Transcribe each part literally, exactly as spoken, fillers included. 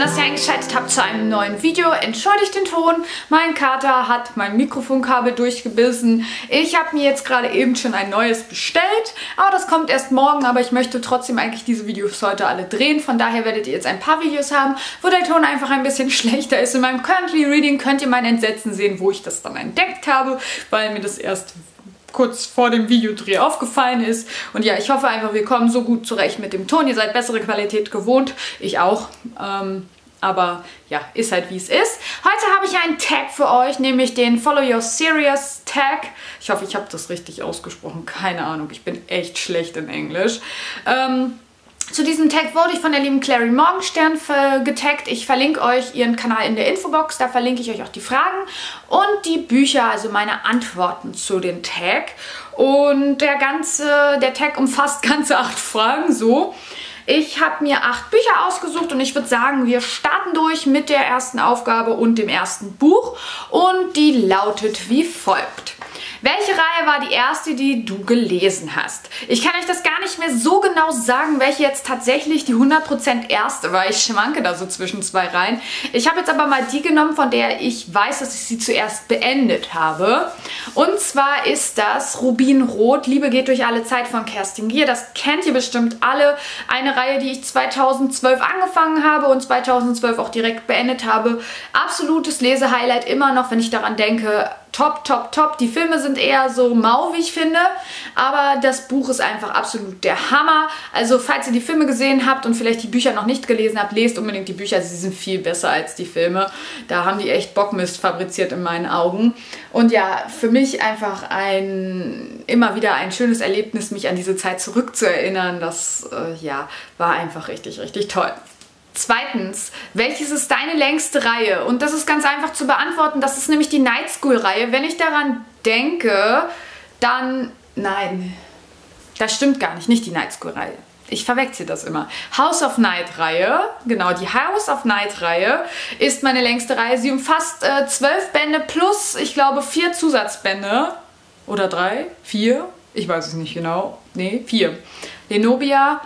dass ihr eingeschaltet habt zu einem neuen Video. Entschuldigt den Ton, mein Kater hat mein Mikrofonkabel durchgebissen. Ich habe mir jetzt gerade eben schon ein neues bestellt, aber das kommt erst morgen. Aber ich möchte trotzdem eigentlich diese Videos heute alle drehen. Von daher werdet ihr jetzt ein paar Videos haben, wo der Ton einfach ein bisschen schlechter ist. In meinem Currently Reading könnt ihr mein Entsetzen sehen, wo ich das dann entdeckt habe, weil mir das erst kurz vor dem Videodreh aufgefallen ist. Und ja, ich hoffe einfach, wir kommen so gut zurecht mit dem Ton. Ihr seid bessere Qualität gewohnt. Ich auch. Ähm, aber ja, ist halt wie es ist. Heute habe ich einen Tag für euch, nämlich den Follow Your Serious Tag. Ich hoffe, ich habe das richtig ausgesprochen. Keine Ahnung, ich bin echt schlecht in Englisch. Ähm... Zu diesem Tag wurde ich von der lieben Clary Morgenstern getaggt. Ich verlinke euch ihren Kanal in der Infobox, da verlinke ich euch auch die Fragen und die Bücher, also meine Antworten zu den Tag. Und der ganze, der Tag umfasst ganze acht Fragen, so. Ich habe mir acht Bücher ausgesucht und ich würde sagen, wir starten durch mit der ersten Aufgabe und dem ersten Buch. Und die lautet wie folgt. Welche Reihe war die erste, die du gelesen hast? Ich kann euch das gar nicht mehr so genau sagen, welche jetzt tatsächlich die hundert Prozent erste war. Ich schwanke da so zwischen zwei Reihen. Ich habe jetzt aber mal die genommen, von der ich weiß, dass ich sie zuerst beendet habe. Und zwar ist das Rubinrot, Liebe geht durch alle Zeit von Kerstin Gier. Das kennt ihr bestimmt alle. Eine Reihe, die ich zweitausendzwölf angefangen habe und zweitausendzwölf auch direkt beendet habe. Absolutes Lesehighlight immer noch, wenn ich daran denke. Top, top, top. Die Filme sind eher so mau, wie ich finde, aber das Buch ist einfach absolut der Hammer. Also falls ihr die Filme gesehen habt und vielleicht die Bücher noch nicht gelesen habt, lest unbedingt die Bücher. Sie sind viel besser als die Filme. Da haben die echt Bockmist fabriziert in meinen Augen. Und ja, für mich einfach ein, immer wieder ein schönes Erlebnis, mich an diese Zeit zurückzuerinnern. Das, äh, ja, war einfach richtig, richtig toll. Zweitens, welches ist deine längste Reihe? Und das ist ganz einfach zu beantworten, das ist nämlich die Night School Reihe. Wenn ich daran denke, dann... Nein, das stimmt gar nicht, nicht die Night School Reihe. Ich verwechsel das immer. House of Night Reihe, genau, die House of Night Reihe ist meine längste Reihe. Sie umfasst äh, zwölf Bände plus, ich glaube, vier Zusatzbände. Oder drei? Vier? Ich weiß es nicht genau. Nee, vier. Lenobia,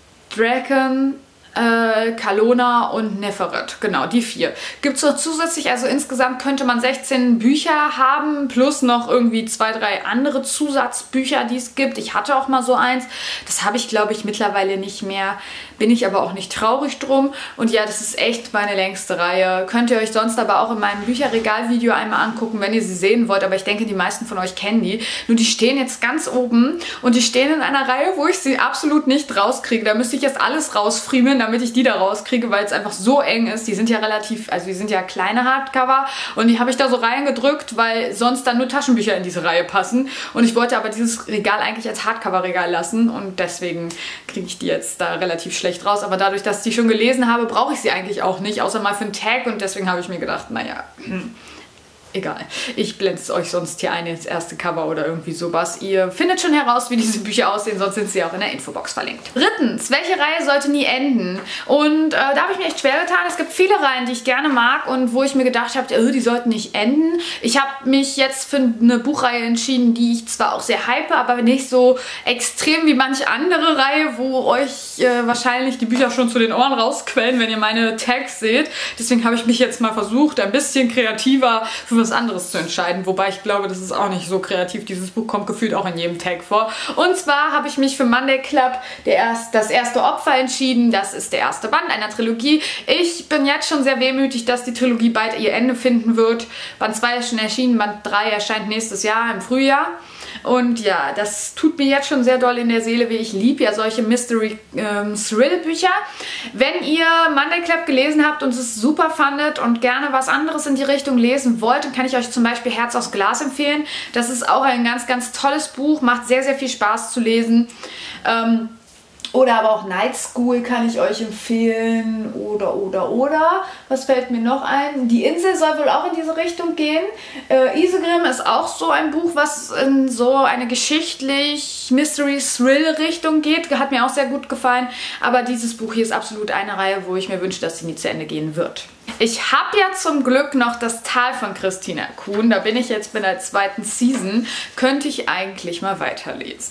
Draken... Äh, Kalona und Neferet, genau, die vier. Gibt es noch zusätzlich, also insgesamt könnte man sechzehn Bücher haben, plus noch irgendwie zwei, drei andere Zusatzbücher, die es gibt. Ich hatte auch mal so eins, das habe ich, glaube ich, mittlerweile nicht mehr, bin ich aber auch nicht traurig drum. Und ja, das ist echt meine längste Reihe. Könnt ihr euch sonst aber auch in meinem Bücherregal-Video einmal angucken, wenn ihr sie sehen wollt, aber ich denke, die meisten von euch kennen die. Nur die stehen jetzt ganz oben und die stehen in einer Reihe, wo ich sie absolut nicht rauskriege. Da müsste ich jetzt alles rausfriemeln, damit ich die da rauskriege, weil es einfach so eng ist. Die sind ja relativ, also die sind ja kleine Hardcover und die habe ich da so reingedrückt, weil sonst dann nur Taschenbücher in diese Reihe passen. Und ich wollte aber dieses Regal eigentlich als Hardcover-Regal lassen und deswegen kriege ich die jetzt da relativ schlecht raus. Aber dadurch, dass ich die schon gelesen habe, brauche ich sie eigentlich auch nicht, außer mal für einen Tag und deswegen habe ich mir gedacht, naja, hm. Egal. Ich blende es euch sonst hier ein ins erste Cover oder irgendwie sowas. Ihr findet schon heraus, wie diese Bücher aussehen, sonst sind sie auch in der Infobox verlinkt. Drittens, welche Reihe sollte nie enden? Und äh, da habe ich mir echt schwer getan. Es gibt viele Reihen, die ich gerne mag und wo ich mir gedacht habe, oh, die sollten nicht enden. Ich habe mich jetzt für eine Buchreihe entschieden, die ich zwar auch sehr hype, aber nicht so extrem wie manche andere Reihe, wo euch äh, wahrscheinlich die Bücher schon zu den Ohren rausquellen, wenn ihr meine Tags seht. Deswegen habe ich mich jetzt mal versucht, ein bisschen kreativer für was anderes zu entscheiden, wobei ich glaube, das ist auch nicht so kreativ. Dieses Buch kommt gefühlt auch in jedem Tag vor. Und zwar habe ich mich für Monday Club der erst, das erste Opfer entschieden. Das ist der erste Band einer Trilogie. Ich bin jetzt schon sehr wehmütig, dass die Trilogie bald ihr Ende finden wird. Band zwei ist schon erschienen, Band drei erscheint nächstes Jahr im Frühjahr. Und ja, das tut mir jetzt schon sehr doll in der Seele weh. Ich liebe ja solche Mystery-Thrill-Bücher. Ähm, Wenn ihr Monday Club gelesen habt und es super fandet und gerne was anderes in die Richtung lesen wollt, dann kann ich euch zum Beispiel Herz aus Glas empfehlen. Das ist auch ein ganz, ganz tolles Buch. Macht sehr, sehr viel Spaß zu lesen. Ähm, Oder aber auch Night School kann ich euch empfehlen. Oder, oder, oder. Was fällt mir noch ein? Die Insel soll wohl auch in diese Richtung gehen. Äh, Isegrim ist auch so ein Buch, was in so eine geschichtlich Mystery-Thrill-Richtung geht. Hat mir auch sehr gut gefallen. Aber dieses Buch hier ist absolut eine Reihe, wo ich mir wünsche, dass sie nie zu Ende gehen wird. Ich habe ja zum Glück noch das Tal von Christina Kuhn. Da bin ich jetzt bei der zweiten Season. Könnte ich eigentlich mal weiterlesen.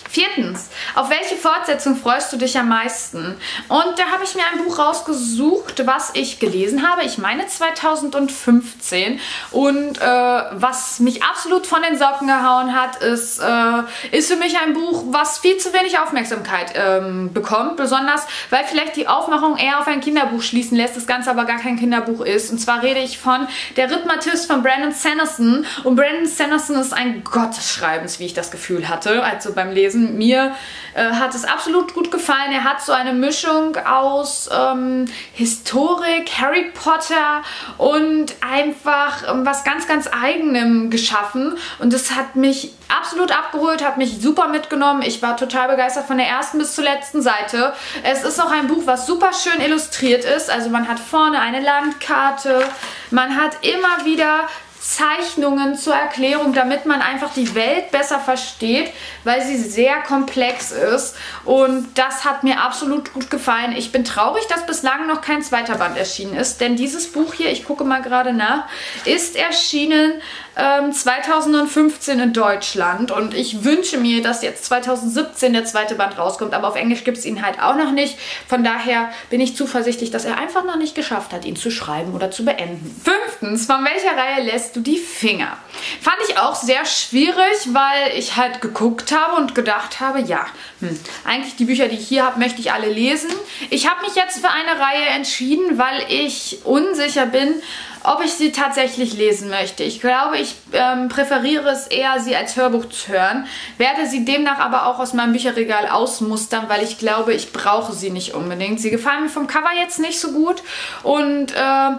Viertens, auf welche Fortsetzung freust du dich am meisten? Und da habe ich mir ein Buch rausgesucht, was ich gelesen habe. Ich meine zweitausendfünfzehn. Und äh, was mich absolut von den Socken gehauen hat, ist, äh, ist für mich ein Buch, was viel zu wenig Aufmerksamkeit ähm, bekommt. Besonders, weil vielleicht die Aufmachung eher auf ein Kinderbuch schließen lässt, das Ganze aber gar kein Kinderbuch ist. Und zwar rede ich von Der Rhythmatist von Brandon Sanderson. Und Brandon Sanderson ist ein Gott des Schreibens, wie ich das Gefühl hatte, also beim Lesen. Mir äh, hat es absolut gut gefallen. Er hat so eine Mischung aus ähm, Historik, Harry Potter und einfach ähm, was ganz, ganz Eigenem geschaffen. Und das hat mich absolut abgeholt, hat mich super mitgenommen. Ich war total begeistert von der ersten bis zur letzten Seite. Es ist auch ein Buch, was super schön illustriert ist. Also man hat vorne eine Landkarte, man hat immer wieder Zeichnungen zur Erklärung, damit man einfach die Welt besser versteht, weil sie sehr komplex ist, und das hat mir absolut gut gefallen. Ich bin traurig, dass bislang noch kein zweiter Band erschienen ist, denn dieses Buch hier, ich gucke mal gerade nach, ist erschienen ähm, zweitausendfünfzehn in Deutschland, und ich wünsche mir, dass jetzt zweitausendsiebzehn der zweite Band rauskommt, aber auf Englisch gibt es ihn halt auch noch nicht. Von daher bin ich zuversichtlich, dass er einfach noch nicht geschafft hat, ihn zu schreiben oder zu beenden. Fünftens, von welcher Reihe lässt du die Finger? Fand ich auch sehr schwierig, weil ich halt geguckt habe und gedacht habe, ja, hm, eigentlich die Bücher, die ich hier habe, möchte ich alle lesen. Ich habe mich jetzt für eine Reihe entschieden, weil ich unsicher bin, ob ich sie tatsächlich lesen möchte. Ich glaube, ich ähm, präferiere es eher, sie als Hörbuch zu hören, werde sie demnach aber auch aus meinem Bücherregal ausmustern, weil ich glaube, ich brauche sie nicht unbedingt. Sie gefallen mir vom Cover jetzt nicht so gut, und äh,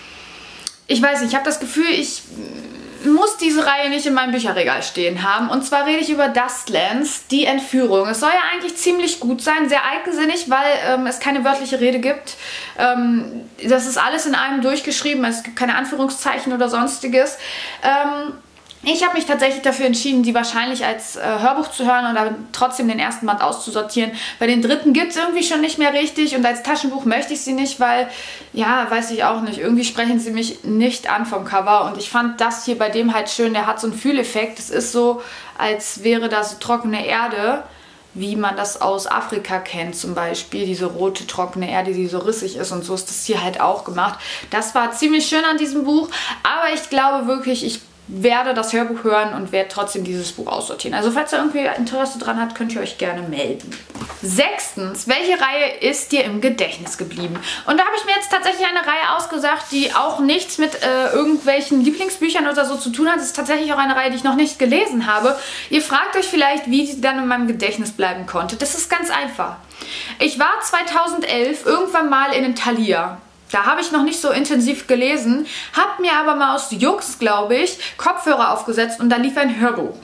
ich weiß nicht, ich habe das Gefühl, ich muss diese Reihe nicht in meinem Bücherregal stehen haben. Und zwar rede ich über Dustlands, die Entführung. Es soll ja eigentlich ziemlich gut sein, sehr eigensinnig, weil ähm, es keine wörtliche Rede gibt. Ähm, das ist alles in einem durchgeschrieben, es gibt keine Anführungszeichen oder sonstiges. Ähm, Ich habe mich tatsächlich dafür entschieden, die wahrscheinlich als äh, Hörbuch zu hören und dann trotzdem den ersten Band auszusortieren. Bei den dritten gibt es irgendwie schon nicht mehr richtig, und als Taschenbuch möchte ich sie nicht, weil, ja, weiß ich auch nicht, irgendwie sprechen sie mich nicht an vom Cover, und ich fand das hier bei dem halt schön, der hat so einen Fühleffekt. Es ist so, als wäre da so trockene Erde, wie man das aus Afrika kennt zum Beispiel, diese rote trockene Erde, die so rissig ist, und so ist das hier halt auch gemacht. Das war ziemlich schön an diesem Buch, aber ich glaube wirklich, ich werde das Hörbuch hören und werde trotzdem dieses Buch aussortieren. Also falls ihr irgendwie Interesse dran habt, könnt ihr euch gerne melden. Sechstens, welche Reihe ist dir im Gedächtnis geblieben? Und da habe ich mir jetzt tatsächlich eine Reihe ausgesagt, die auch nichts mit äh, irgendwelchen Lieblingsbüchern oder so zu tun hat. Es ist tatsächlich auch eine Reihe, die ich noch nicht gelesen habe. Ihr fragt euch vielleicht, wie sie dann in meinem Gedächtnis bleiben konnte. Das ist ganz einfach. Ich war zweitausendelf irgendwann mal in Thalia. Da habe ich noch nicht so intensiv gelesen, habe mir aber mal aus Jux, glaube ich, Kopfhörer aufgesetzt, und da lief ein Hörbuch.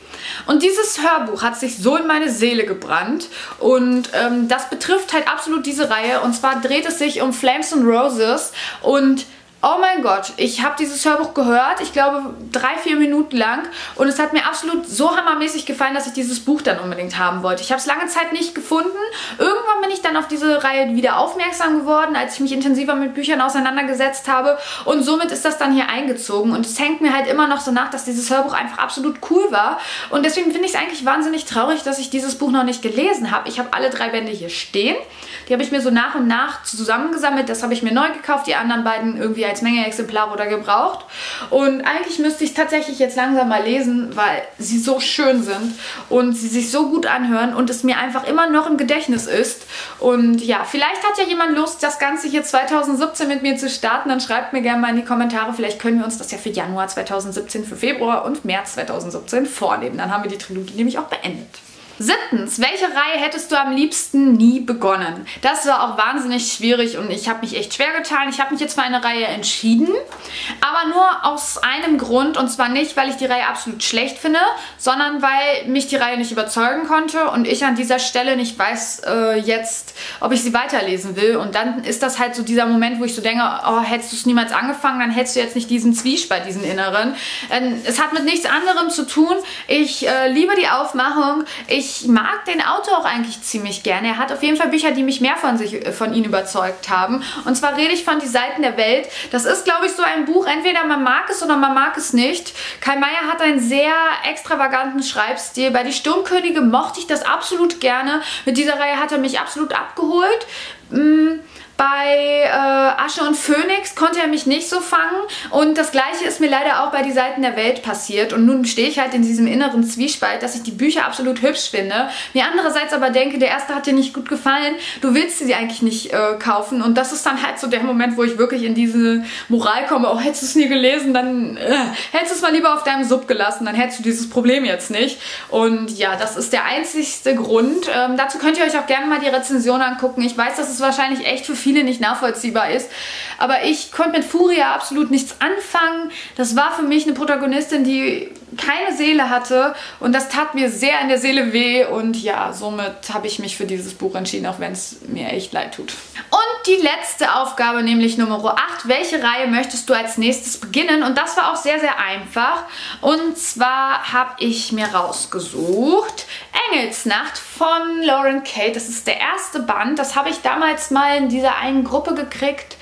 Und dieses Hörbuch hat sich so in meine Seele gebrannt, und ähm, das betrifft halt absolut diese Reihe, und zwar dreht es sich um Flames and Roses, und oh mein Gott, ich habe dieses Hörbuch gehört, ich glaube drei, vier Minuten lang, und es hat mir absolut so hammermäßig gefallen, dass ich dieses Buch dann unbedingt haben wollte. Ich habe es lange Zeit nicht gefunden. Irgendwann bin ich dann auf diese Reihe wieder aufmerksam geworden, als ich mich intensiver mit Büchern auseinandergesetzt habe, und somit ist das dann hier eingezogen, und es hängt mir halt immer noch so nach, dass dieses Hörbuch einfach absolut cool war, und deswegen finde ich es eigentlich wahnsinnig traurig, dass ich dieses Buch noch nicht gelesen habe. Ich habe alle drei Bände hier stehen, die habe ich mir so nach und nach zusammengesammelt, das habe ich mir neu gekauft, die anderen beiden irgendwie als Menge-Exemplare oder gebraucht, und eigentlich müsste ich es tatsächlich jetzt langsam mal lesen, weil sie so schön sind und sie sich so gut anhören und es mir einfach immer noch im Gedächtnis ist. Und ja, vielleicht hat ja jemand Lust, das Ganze hier zweitausendsiebzehn mit mir zu starten, dann schreibt mir gerne mal in die Kommentare, vielleicht können wir uns das ja für Januar zweitausendsiebzehn, für Februar und März zweitausendsiebzehn vornehmen, dann haben wir die Trilogie nämlich auch beendet. Siebtens, welche Reihe hättest du am liebsten nie begonnen? Das war auch wahnsinnig schwierig, und ich habe mich echt schwer getan. Ich habe mich jetzt für eine Reihe entschieden, aber nur aus einem Grund, und zwar nicht, weil ich die Reihe absolut schlecht finde, sondern weil mich die Reihe nicht überzeugen konnte und ich an dieser Stelle nicht weiß äh, jetzt, ob ich sie weiterlesen will, und dann ist das halt so dieser Moment, wo ich so denke, oh, hättest du es niemals angefangen, dann hättest du jetzt nicht diesen Zwiespalt, diesen inneren. Ähm, es hat mit nichts anderem zu tun. Ich äh, liebe die Aufmachung, ich ich mag den Autor auch eigentlich ziemlich gerne. Er hat auf jeden Fall Bücher, die mich mehr von, sich, von ihm überzeugt haben. Und zwar rede ich von Die Seiten der Welt. Das ist, glaube ich, so ein Buch, entweder man mag es oder man mag es nicht. Kai Meier hat einen sehr extravaganten Schreibstil. Bei Die Sturmkönige mochte ich das absolut gerne. Mit dieser Reihe hat er mich absolut abgeholt. Mmh. Bei äh, Asche und Phönix konnte er mich nicht so fangen und das gleiche ist mir leider auch bei Die Seiten der Welt passiert und nun stehe ich halt in diesem inneren Zwiespalt, dass ich die Bücher absolut hübsch finde, mir andererseits aber denke, der erste hat dir nicht gut gefallen, du willst sie eigentlich nicht äh, kaufen und das ist dann halt so der Moment, wo ich wirklich in diese Moral komme, oh, hättest du es nie gelesen, dann äh, hättest du es mal lieber auf deinem Sub gelassen, dann hättest du dieses Problem jetzt nicht und ja, das ist der einzigste Grund. Ähm, dazu könnt ihr euch auch gerne mal die Rezension angucken. Ich weiß, dass es wahrscheinlich echt für viele nicht nachvollziehbar ist. Aber ich konnte mit Furia absolut nichts anfangen. Das war für mich eine Protagonistin, die keine Seele hatte und das tat mir sehr in der Seele weh und ja, somit habe ich mich für dieses Buch entschieden, auch wenn es mir echt leid tut. Und die letzte Aufgabe, nämlich Nummer acht. Welche Reihe möchtest du als nächstes beginnen? Und das war auch sehr, sehr einfach. Und zwar habe ich mir rausgesucht Engelsnacht von Lauren Kate. Das ist der erste Band. Das habe ich damals mal in dieser einen Gruppe gekriegt,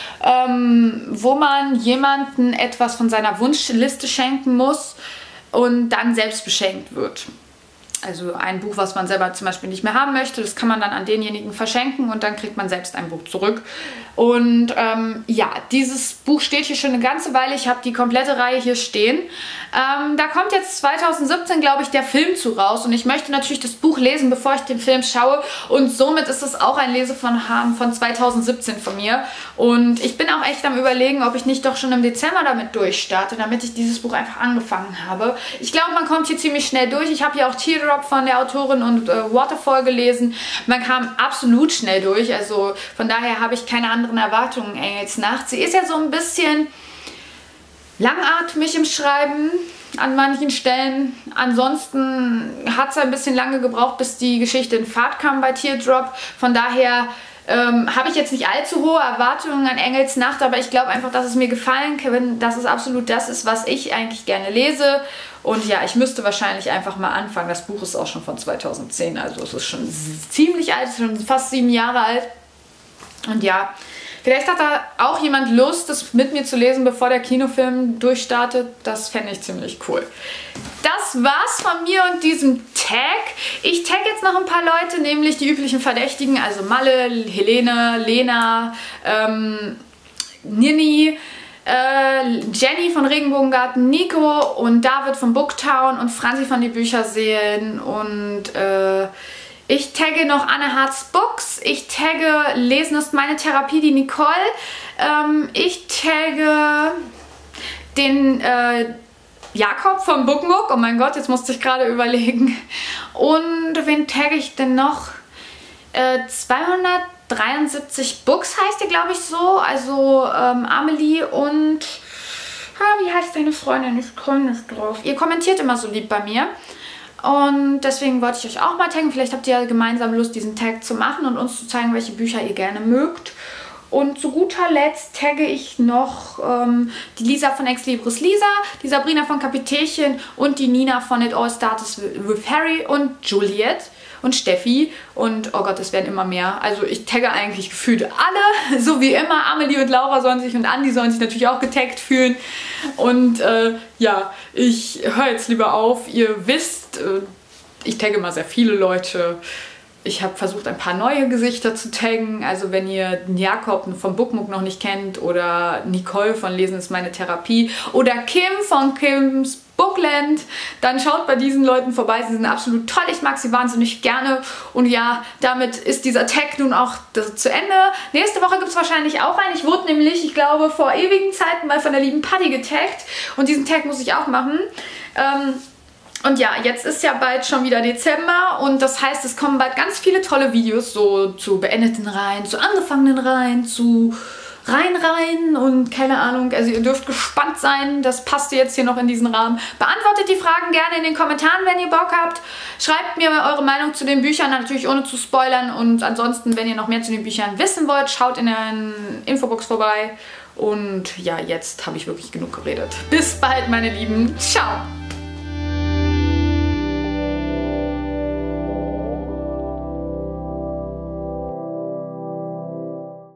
ähm, wo man jemandem etwas von seiner Wunschliste schenken muss und dann selbst beschenkt wird. Also ein Buch, was man selber zum Beispiel nicht mehr haben möchte, das kann man dann an denjenigen verschenken und dann kriegt man selbst ein Buch zurück. Und ähm, ja, dieses Buch steht hier schon eine ganze Weile. Ich habe die komplette Reihe hier stehen. Ähm, da kommt jetzt zweitausendsiebzehn, glaube ich, der Film zu raus. Und ich möchte natürlich das Buch lesen, bevor ich den Film schaue. Und somit ist es auch ein Lesevorhaben von zweitausendsiebzehn von mir. Und ich bin auch echt am Überlegen, ob ich nicht doch schon im Dezember damit durchstarte, damit ich dieses Buch einfach angefangen habe. Ich glaube, man kommt hier ziemlich schnell durch. Ich habe hier auch Teardrop von der Autorin und äh, Waterfall gelesen. Man kam absolut schnell durch. Also von daher habe ich keine anderen Erwartungen Engelsnacht. Sie ist ja so ein bisschen langatmig im Schreiben an manchen Stellen. Ansonsten hat es ein bisschen lange gebraucht, bis die Geschichte in Fahrt kam bei Teardrop. Von daher ähm, habe ich jetzt nicht allzu hohe Erwartungen an Engelsnacht, aber ich glaube einfach, dass es mir gefallen kann, dass es absolut das ist, was ich eigentlich gerne lese. Und ja, ich müsste wahrscheinlich einfach mal anfangen. Das Buch ist auch schon von zweitausendzehn, also es ist schon ziemlich alt, schon fast sieben Jahre alt. Und ja, vielleicht hat da auch jemand Lust, das mit mir zu lesen, bevor der Kinofilm durchstartet. Das fände ich ziemlich cool. Das war's von mir und diesem Tag. Ich tag jetzt noch ein paar Leute, nämlich die üblichen Verdächtigen, also Malle, Helene, Lena, ähm, Nini, äh, Jenny von Regenbogengarten, Nico und David von Booktown und Franzi von die Bücherseelen und äh, ich tagge noch Anne Hart's Books, ich tagge Lesen ist meine Therapie, die Nicole, ähm, ich tagge den äh, Jakob von Bookmuk, oh mein Gott, jetzt musste ich gerade überlegen. Und wen tagge ich denn noch? Äh, zweihundertdreiundsiebzig Books heißt die, glaube ich, so, also ähm, Amelie und, ah, wie heißt deine Freundin? Ich komme nicht drauf. Ihr kommentiert immer so lieb bei mir. Und deswegen wollte ich euch auch mal taggen. Vielleicht habt ihr ja gemeinsam Lust, diesen Tag zu machen und uns zu zeigen, welche Bücher ihr gerne mögt. Und zu guter Letzt tagge ich noch ähm, die Lisa von Ex Libris Lisa, die Sabrina von Kapitänchen und die Nina von It All Starts with Harry und Juliet und Steffi und oh Gott, es werden immer mehr. Also ich tagge eigentlich gefühlt alle, so wie immer. Amelie und Laura sollen sich und Andi sollen sich natürlich auch getaggt fühlen. Und äh, ja, ich höre jetzt lieber auf. Ihr wisst, äh, ich tagge immer sehr viele Leute. Ich habe versucht, ein paar neue Gesichter zu taggen. Also wenn ihr den Jakob von Bookmuk noch nicht kennt oder Nicole von Lesen ist meine Therapie oder Kim von Kims Bookland, dann schaut bei diesen Leuten vorbei. Sie sind absolut toll. Ich mag sie wahnsinnig gerne. Und ja, damit ist dieser Tag nun auch zu Ende. Nächste Woche gibt es wahrscheinlich auch einen. Ich wurde nämlich, ich glaube, vor ewigen Zeiten mal von der lieben Patty getaggt. Und diesen Tag muss ich auch machen. Ähm, Und ja, jetzt ist ja bald schon wieder Dezember und das heißt, es kommen bald ganz viele tolle Videos, so zu beendeten Reihen, zu angefangenen Reihen, zu Reihen-Reihen und keine Ahnung. Also ihr dürft gespannt sein, das passt jetzt hier noch in diesen Rahmen. Beantwortet die Fragen gerne in den Kommentaren, wenn ihr Bock habt. Schreibt mir eure Meinung zu den Büchern, natürlich ohne zu spoilern. Und ansonsten, wenn ihr noch mehr zu den Büchern wissen wollt, schaut in der Infobox vorbei. Und ja, jetzt habe ich wirklich genug geredet. Bis bald, meine Lieben. Ciao!